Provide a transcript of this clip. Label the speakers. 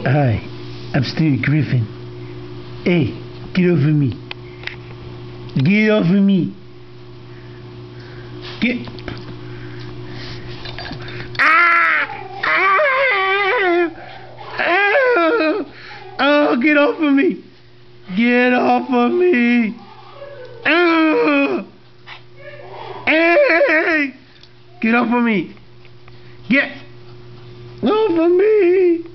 Speaker 1: Hi, I'm Stewie Griffin. Hey, get over me. Get over me. Get. Oh, get off of me. Get off of me. Hey, get off of me. Get off of me.